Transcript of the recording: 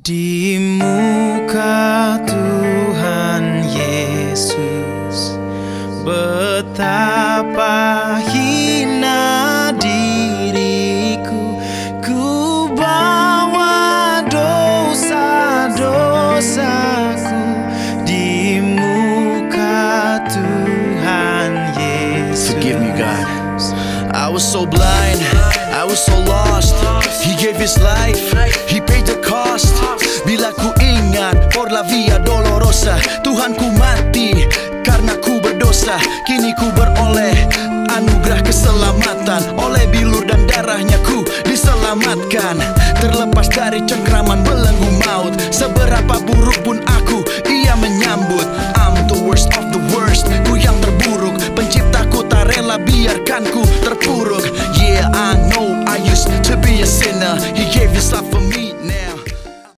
Di muka Tuhan Yesus, betapa hina diriku. Ku bawa dosa-dosaku di muka Tuhan Yesus. Forgive me, God. I was so blind, I was so lost. He gave his life, he paid the cost. Bila ku ingat por la via dolorosa, Tuhan ku mati karena ku berdosa. Kini ku beroleh anugerah keselamatan. Oleh bilur dan darahnya ku diselamatkan, terlepas dari cengkraman belenggu maut. Seberapa buruk pun aku, ia menyambut.